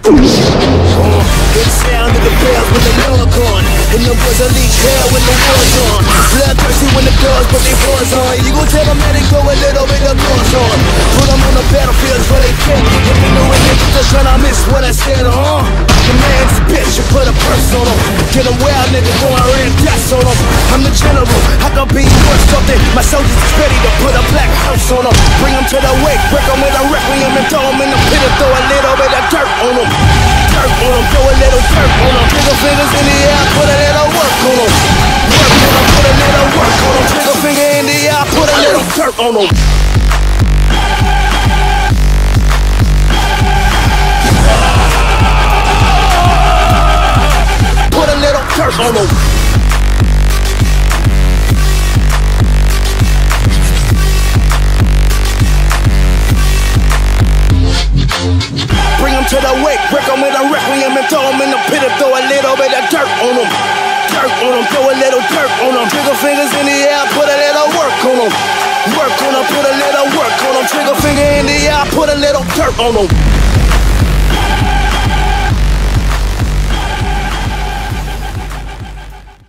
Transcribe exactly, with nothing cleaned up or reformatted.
Uh, good sound of the bells when the love gone, and the boys unleash hell when the war's on. Bloodthirsty when the doors put their paws on. You gon' tell them that they go a little bit of gloss on. Put them on the battlefields where they fit. If you know it, niggas just tryna miss what I said, huh? The man's a bitch, you put a purse on them. Get them wild, niggas going red dots on them. I'm the general, I can be worth something. My soldiers is ready to put a black house on them. Bring them to the wake, break them with a requiem and throw them in the pit and throw a little bit of dirt on them. Dirt on them, throw a little dirt on them. Trigger fingers in the air, put a little work on them. Work on them, put a little work on them. Trigger finger in the air, put a little dirt on them. Put a little dirt on them. Bring them to the wake, break them with a requiem and throw them in the pit and throw a little bit of dirt on them. Dirt on them, throw a little dirt on them. Trigger fingers in the air, put a little work on them. Work on them, put a little work on them. Trigger finger in the air, put a little dirt on them.